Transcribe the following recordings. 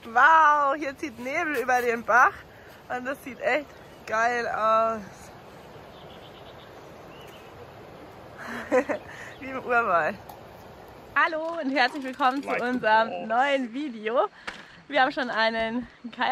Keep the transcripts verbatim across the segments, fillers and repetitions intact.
Wow, hier zieht Nebel über den Bach und das sieht echt geil aus. Wie im Urwald. Hallo und herzlich willkommen zu unserem neuen Video. Wir haben schon einen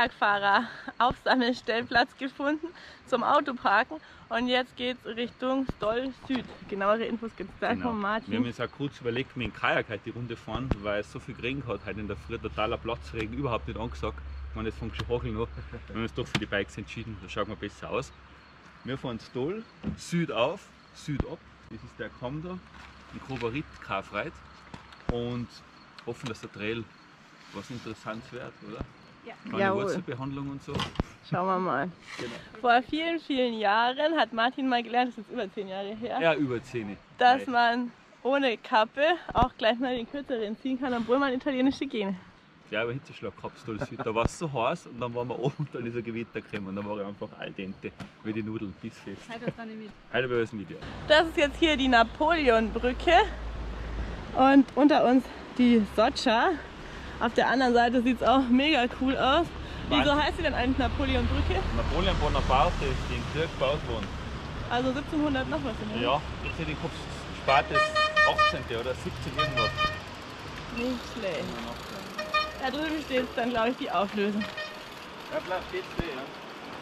Kajakfahrer-Aufsammelstellplatz gefunden zum Autoparken und jetzt geht es Richtung Stoll Süd. Genauere Infos gibt es gleich Genau. von Martin. Wir haben uns auch kurz überlegt, mit dem Kajak heute die Runde fahren, weil es so viel geregnet hat. Heute in der Früh totaler Platzregen, überhaupt nicht angesagt. Ich meine, das fängt schon hagel noch. Wir haben uns doch für die Bikes entschieden, da schaut man besser aus. Wir fahren Stoll Süd auf, Süd ab. Das ist der Kamm da, in Kobarit, Karfreud. Und hoffen, dass der Trail was Interessantes wird, oder? Ja. Keine Wurzelbehandlung und so. Schauen wir mal. Genau. Vor vielen, vielen Jahren hat Martin mal gelernt, das ist jetzt über zehn Jahre her, Ja, über zehn. dass man ohne Kappe auch gleich mal den kürzeren ziehen kann, obwohl man italienische Gene. Ja, aber Hitzeschlag gehabt, Stoll Süd. Da war es so heiß und dann waren wir oben und dann ist ein Gewitter gekommen und dann war ich einfach al dente, wie die Nudeln, bissfest. Heute ist dann nicht mit. Heute bei uns ein Video. Das ist jetzt hier die Napoleonbrücke und unter uns die Soccia. Auf der anderen Seite sieht es auch mega cool aus. Wieso Wahnsinn. heißt sie denn eigentlich Napoleonbrücke? Napoleon Bonaparte ist die im Krieg gebaut worden. Also siebzehnhundert noch was. In Ja, jetzt hätte ich Kopf spätes achtzehnten oder siebzehnten irgendwas. Nicht schlecht. Da drüben steht dann, glaube ich, die Auflösung. Ja, bleibt steht stehen, ja.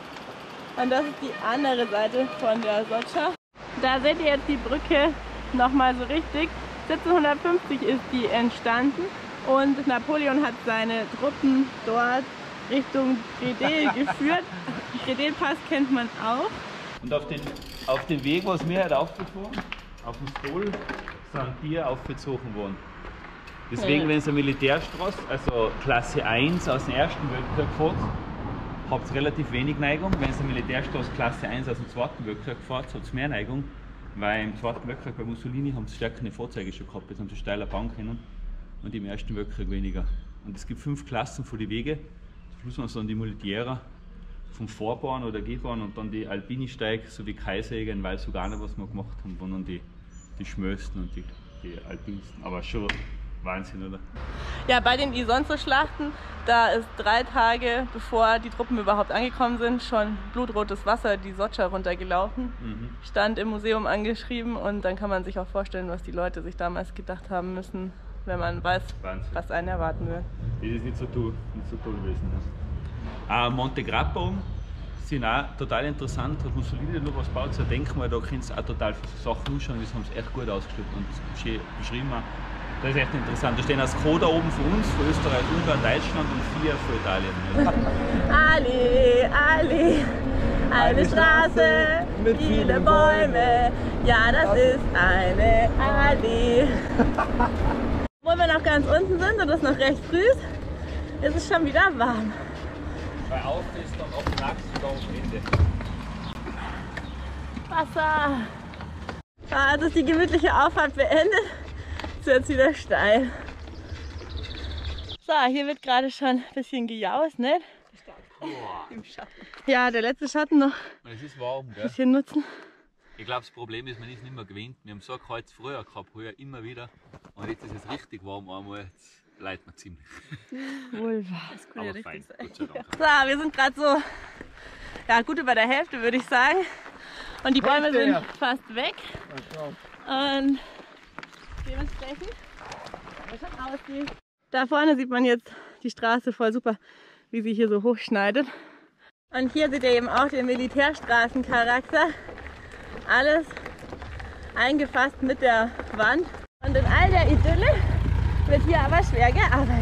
Und das ist die andere Seite von der Soccia. Da seht ihr jetzt die Brücke nochmal so richtig. siebzehnhundertfünfzig ist die entstanden und Napoleon hat seine Truppen dort Richtung Gredel geführt. Gredel-Pass kennt man auch. Und auf den, auf den Weg, was wir heute aufgefahren, auf dem Stoll, sind Tiere aufgezogen worden. Deswegen, Ja. wenn es eine Militärstraße, also Klasse eins aus dem Ersten Weltkrieg fährt, habt ihr relativ wenig Neigung. Wenn es eine Militärstraße Klasse eins aus dem Zweiten Weltkrieg fährt, habt ihr mehr Neigung. Weil im Zweiten Weltkrieg bei Mussolini haben sie stärkere Fahrzeuge schon gehabt, jetzt haben sie steiler bauen können und im Ersten Weltkrieg weniger. Und es gibt fünf Klassen von den Wegen. Zum Schluss waren es dann die Militärer vom Vorbahn oder Gehbahn und dann die Alpini-Steig sowie Kaiserjäger in Valsugana, was wir gemacht haben, waren dann die, die Schmösten und die, die Alpinsten. Aber schon Wahnsinn, oder? Ja, bei den Isonzo-Schlachten, da ist drei Tage bevor die Truppen überhaupt angekommen sind, schon blutrotes Wasser die Soccia runtergelaufen. Mhm. Stand im Museum angeschrieben und dann kann man sich auch vorstellen, was die Leute sich damals gedacht haben müssen, wenn man weiß, Wahnsinn. was einen erwarten wird. Das ist nicht so toll, nicht so toll gewesen. Ja. Äh, Monte Grappa sind auch total interessant. Hat Mussolini noch was gebaut, so ein Denkmal, da kannst du auch total viele Sachen anschauen, das haben sie echt gut ausgestellt und schön beschrieben. Das ist echt interessant. Da stehen ein Skoda oben für uns, für Österreich, Ungarn, Deutschland und vier für Italien. Ali, Ali, eine Straße mit vielen Bäumen. Ja, das ist eine Ali. Obwohl wir noch ganz unten sind und es noch recht früh ist, ist es schon wieder warm. Bei auf ist dann auf nachts sogar am Ende. Wasser. Ah, jetzt ist die gemütliche Auffahrt beendet. Jetzt wird es wieder steil. So, hier wird gerade schon ein bisschen gejaust, ne? Im Schatten. Ja, der letzte Schatten noch Es ist warm, ein gell? bisschen nutzen. Ich glaube, das Problem ist, man ist nicht mehr gewöhnt. Wir haben so ein Kreuz früher gehabt, früher immer wieder. Und jetzt ist es richtig warm einmal. Jetzt leidet man ziemlich. Wohl wahr. Das kann ja Aber fein, richtig sein. Gott sei Dank. So, wir sind gerade so, ja, gut über der Hälfte, würde ich sagen. Und die Bäume Hälfte, sind ja. fast weg. Und dementsprechend wie schon aussieht. Da vorne sieht man jetzt die Straße voll super, wie sie hier so hochschneidet. Und hier seht ihr eben auch den Militärstraßencharakter. Alles eingefasst mit der Wand. Und in all der Idylle wird hier aber schwer gearbeitet.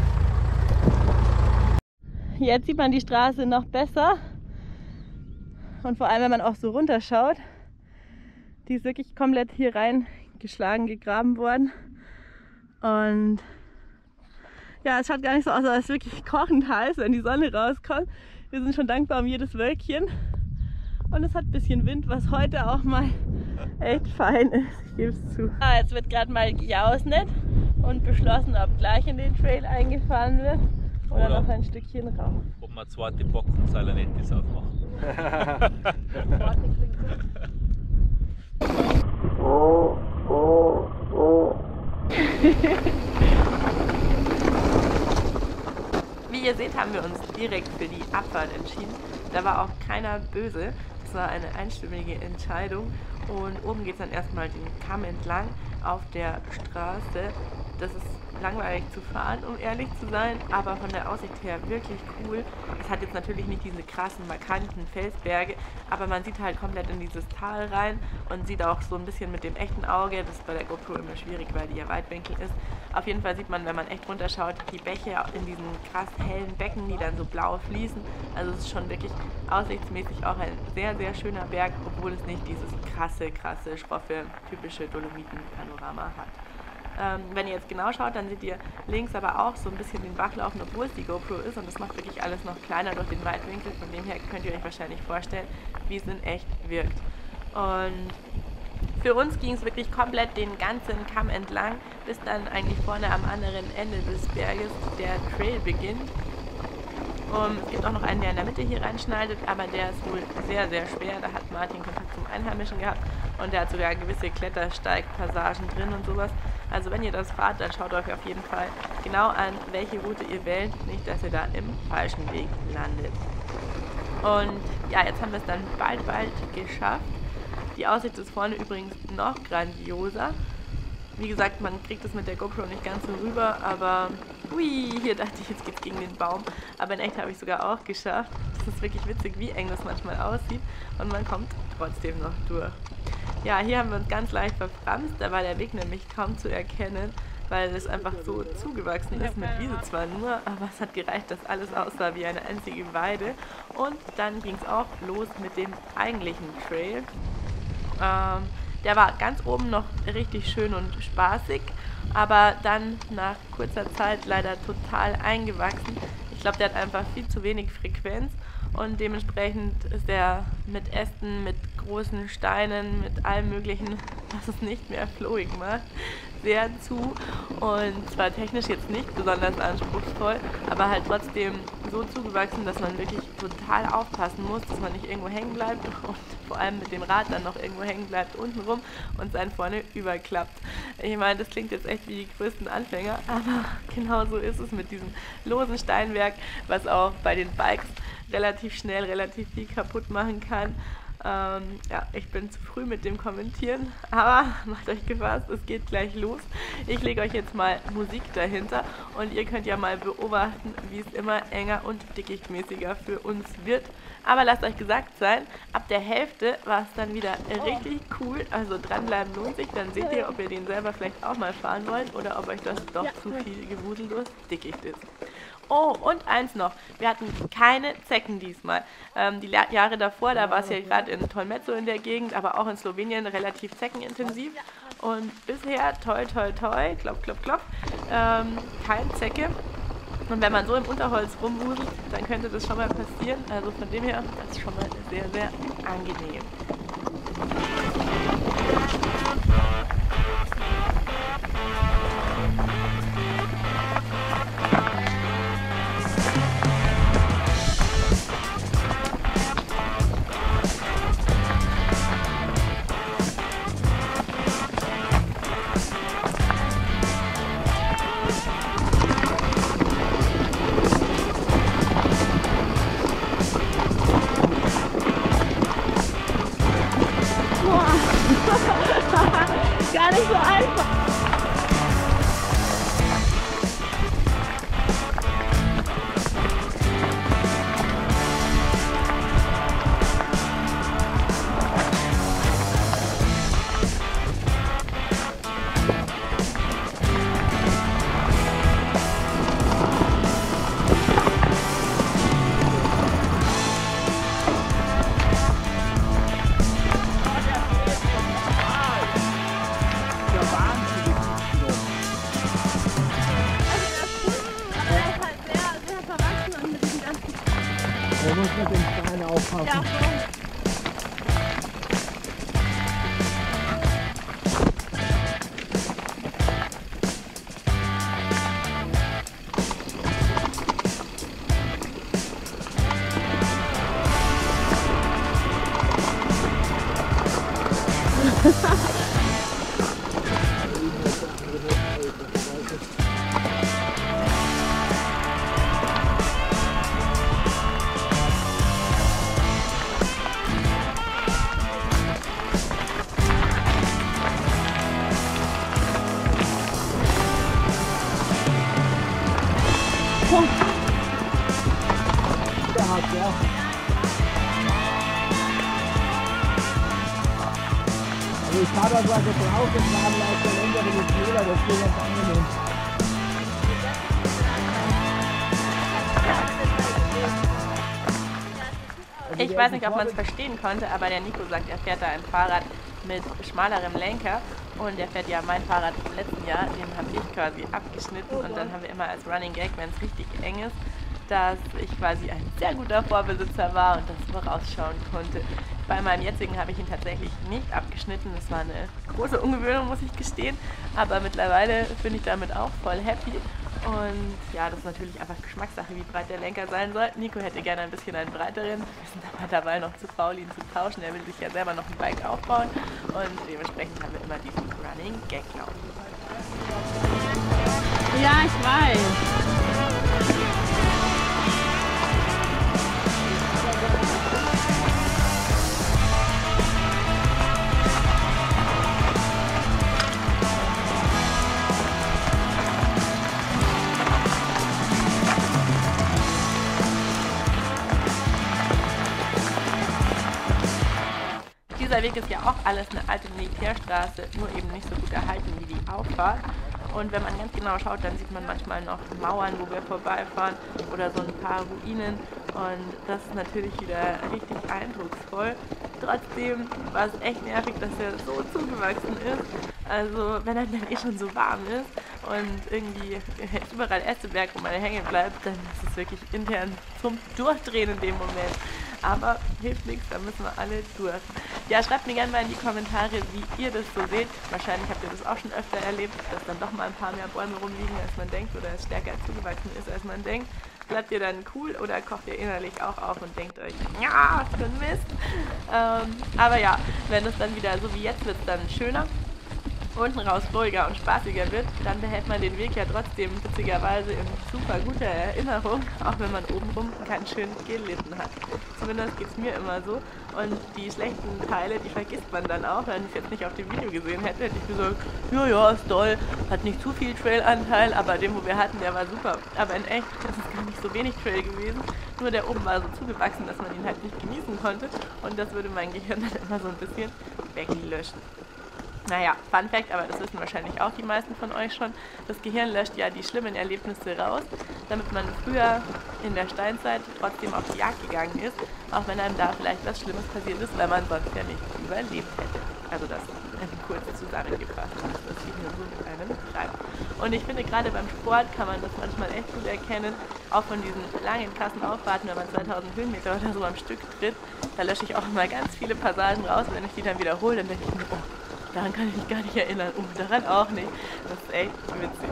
Jetzt sieht man die Straße noch besser. Und vor allem, wenn man auch so runterschaut, die ist wirklich komplett hier reingeschlagen, gegraben worden. Und ja, es schaut gar nicht so aus, als es wirklich kochend heiß, wenn die Sonne rauskommt. Wir sind schon dankbar um jedes Wölkchen. Und es hat ein bisschen Wind, was heute auch mal echt fein ist. Ich gebe es zu. Ah, jetzt wird gerade mal gejausnet und beschlossen, ob gleich in den Trail eingefahren wird oder, oder noch ein Stückchen rauf. Ob wir eine zweite Bock und Salanettes aufmachen. Oh, oh, oh. Wie ihr seht, haben wir uns direkt für die Abfahrt entschieden. Da war auch keiner böse. Das war eine einstimmige Entscheidung. Und oben geht es dann erstmal den Kamm entlang auf der Straße. Das ist langweilig zu fahren, um ehrlich zu sein, aber von der Aussicht her wirklich cool. Es hat jetzt natürlich nicht diese krassen, markanten Felsberge, aber man sieht halt komplett in dieses Tal rein und sieht auch so ein bisschen mit dem echten Auge. Das ist bei der GoPro immer schwierig, weil die ja Weitwinkel ist. Auf jeden Fall sieht man, wenn man echt runterschaut, die Bäche in diesen krass hellen Becken, die dann so blau fließen. Also es ist schon wirklich aussichtsmäßig auch ein sehr, sehr schöner Berg, obwohl es nicht dieses krasse, krasse, schroffe, typische Dolomiten-Panorama hat. Ähm, wenn ihr jetzt genau schaut, dann seht ihr links aber auch so ein bisschen den Bach laufen, obwohl es die GoPro ist, und das macht wirklich alles noch kleiner durch den Weitwinkel. Von dem her könnt ihr euch wahrscheinlich vorstellen, wie es in echt wirkt. Und für uns ging es wirklich komplett den ganzen Kamm entlang, bis dann eigentlich vorne am anderen Ende des Berges der Trail beginnt. Um, es gibt auch noch einen, der in der Mitte hier reinschneidet, aber der ist wohl sehr, sehr schwer. Da hat Martin Kontakt zum Einheimischen gehabt und der hat sogar gewisse Klettersteigpassagen drin und sowas. Also wenn ihr das fahrt, dann schaut euch auf jeden Fall genau an, welche Route ihr wählt, nicht, dass ihr da im falschen Weg landet. Und ja, jetzt haben wir es dann bald, bald geschafft. Die Aussicht ist vorne übrigens noch grandioser. Wie gesagt, man kriegt es mit der GoPro nicht ganz so rüber, aber hui, hier dachte ich, jetzt geht's gegen den Baum. Aber in echt habe ich sogar auch geschafft. Das ist wirklich witzig, wie eng das manchmal aussieht und man kommt trotzdem noch durch. Ja, hier haben wir uns ganz leicht verfranst, da war der Weg nämlich kaum zu erkennen, weil es einfach so zugewachsen ist, mit Wiese zwar nur, aber es hat gereicht, dass alles aussah wie eine einzige Weide. Und dann ging es auch los mit dem eigentlichen Trail. Ähm, Der war ganz oben noch richtig schön und spaßig, aber dann nach kurzer Zeit leider total eingewachsen. Ich glaube, der hat einfach viel zu wenig Frequenz und dementsprechend ist er mit Ästen, mit großen Steinen, mit allem Möglichen, was es nicht mehr flowig macht, sehr zu. Und zwar technisch jetzt nicht besonders anspruchsvoll, aber halt trotzdem so zugewachsen, dass man wirklich total aufpassen muss, dass man nicht irgendwo hängen bleibt und vor allem mit dem Rad dann noch irgendwo hängen bleibt unten rum und sein vorne überklappt. Ich meine, das klingt jetzt echt wie die größten Anfänger, aber genau so ist es mit diesem losen Steinwerk, was auch bei den Bikes relativ schnell relativ viel kaputt machen kann. Ähm, ja, ich bin zu früh mit dem Kommentieren, aber macht euch gefasst, es geht gleich los. Ich lege euch jetzt mal Musik dahinter und ihr könnt ja mal beobachten, wie es immer enger und dickichtmäßiger für uns wird. Aber lasst euch gesagt sein, ab der Hälfte war es dann wieder richtig cool, also dranbleiben lohnt sich, dann seht ihr, ob ihr den selber vielleicht auch mal fahren wollt oder ob euch das doch ja. zu viel Gewusel durch Dickicht ist. Oh, und eins noch, wir hatten keine Zecken diesmal. Ähm, die Jahre davor, da war es ja gerade in Tolmezzo in der Gegend, aber auch in Slowenien relativ zeckenintensiv. Und bisher, toi, toi, toi, klopf, klopf, klopf, ähm, kein Zecke. Und wenn man so im Unterholz rumwuselt, dann könnte das schon mal passieren. Also von dem her, das ist schon mal sehr, sehr angenehm. Gar nicht so einfach. Man muss mit den Steinen aufpassen. Ja. hat, ja. Also ich habe also also draufgetragen als der Lenker mit dem Fehler, das geht ganz angenehm. Ich weiß nicht, ob man es verstehen konnte, aber der Nico sagt, er fährt da ein Fahrrad mit schmalerem Lenker und er fährt ja mein Fahrrad vom letzten Jahr, den habe ich quasi abgeschnitten und dann haben wir immer als Running Gag, wenn es richtig eng ist, dass ich quasi ein sehr guter Vorbesitzer war und das vorausschauen konnte. Bei meinem jetzigen habe ich ihn tatsächlich nicht abgeschnitten, das war eine große Ungewöhnung, muss ich gestehen, aber mittlerweile bin ich damit auch voll happy. Und ja, das ist natürlich einfach Geschmackssache, wie breit der Lenker sein soll. Nico hätte gerne ein bisschen einen breiteren. Wir sind aber dabei noch zu faul, ihn zu tauschen. Er will sich ja selber noch ein Bike aufbauen. Und dementsprechend haben wir immer diesen Running Gag laufen. Ja, ich weiß. Dieser Weg ist ja auch alles eine alte Militärstraße, nur eben nicht so gut erhalten wie die Auffahrt. Und wenn man ganz genau schaut, dann sieht man manchmal noch Mauern, wo wir vorbeifahren oder so ein paar Ruinen. Und das ist natürlich wieder richtig eindrucksvoll. Trotzdem war es echt nervig, dass er so zugewachsen ist. Also wenn er dann eh schon so warm ist und irgendwie überall Ästeberg, wo man hängen bleibt, dann ist es wirklich intern zum Durchdrehen in dem Moment. Aber hilft nichts, da müssen wir alle durch. Ja, schreibt mir gerne mal in die Kommentare, wie ihr das so seht. Wahrscheinlich habt ihr das auch schon öfter erlebt, dass dann doch mal ein paar mehr Bäume rumliegen, als man denkt, oder es stärker zugewachsen ist, als man denkt. Bleibt ihr dann cool oder kocht ihr innerlich auch auf und denkt euch, ja, für ein Mist. Ähm, aber ja, wenn es dann wieder so wie jetzt wird, dann schöner. Unten raus ruhiger und spaßiger wird, dann behält man den Weg ja trotzdem witzigerweise in super guter Erinnerung, auch wenn man obenrum keinen schönen gelitten hat. Zumindest geht es mir immer so. Und die schlechten Teile, die vergisst man dann auch. Wenn ich es jetzt nicht auf dem Video gesehen hätte, hätte ich gesagt, ja, ja, ist toll, hat nicht zu viel Trailanteil, aber den, wo wir hatten, der war super. Aber in echt ist es gar nicht so wenig Trail gewesen. Nur der oben war so zugewachsen, dass man ihn halt nicht genießen konnte. Und das würde mein Gehirn dann immer so ein bisschen weglöschen. Naja, Fun Fact, aber das wissen wahrscheinlich auch die meisten von euch schon, das Gehirn löscht ja die schlimmen Erlebnisse raus, damit man früher in der Steinzeit trotzdem auf die Jagd gegangen ist, auch wenn einem da vielleicht was Schlimmes passiert ist, weil man sonst ja nicht überlebt hätte. Also das kurz zusammengefasst, was das Gehirn so mit einem treibt. Und ich finde, gerade beim Sport kann man das manchmal echt gut erkennen, auch von diesen langen, krassen Auffahrten, wenn man zweitausend Höhenmeter oder so am Stück tritt, da lösche ich auch immer ganz viele Passagen raus, wenn ich die dann wiederhole, dann denke ich mir, oh, daran kann ich mich gar nicht erinnern. Oh, daran auch nicht. Das ist echt witzig.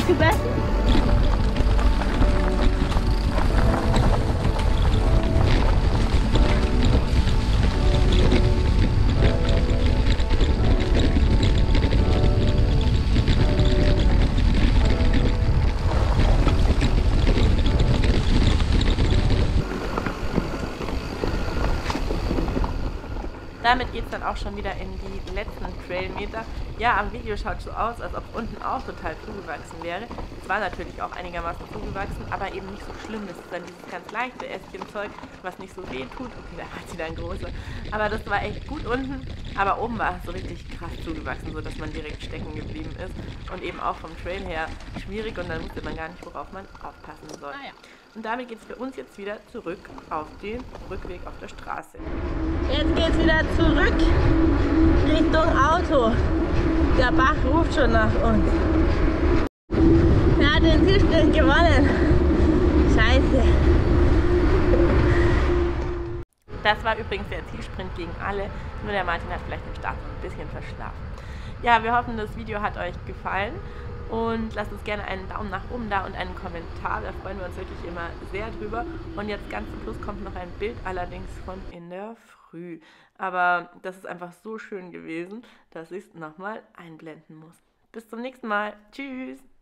noch gesessen? Damit geht es dann auch schon wieder in die letzten Trailmeter. Ja, am Video schaut es so aus, als ob unten auch total zugewachsen wäre. Es war natürlich auch einigermaßen zugewachsen, aber eben nicht so schlimm. Das ist dann dieses ganz leichte Ästchenzeug, was nicht so weh tut. Okay, da hat sie dann große. Aber das war echt gut unten. Aber oben war es so richtig krass zugewachsen, sodass man direkt stecken geblieben ist. Und eben auch vom Trail her schwierig und dann wusste man gar nicht, worauf man aufpassen soll. Ah, ja. Und damit geht es für uns jetzt wieder zurück auf den Rückweg auf der Straße. Jetzt geht's wieder zurück Richtung Auto. Der Bach ruft schon nach uns. Er hat den Zielsprint gewonnen. Scheiße. Das war übrigens der Zielsprint gegen alle. Nur der Martin hat vielleicht im Start ein bisschen verschlafen. Ja, wir hoffen, das Video hat euch gefallen. Und lasst uns gerne einen Daumen nach oben da und einen Kommentar, da freuen wir uns wirklich immer sehr drüber. Und jetzt ganz zum Schluss kommt noch ein Bild, allerdings von in der Früh. Aber das ist einfach so schön gewesen, dass ich es nochmal einblenden muss. Bis zum nächsten Mal. Tschüss!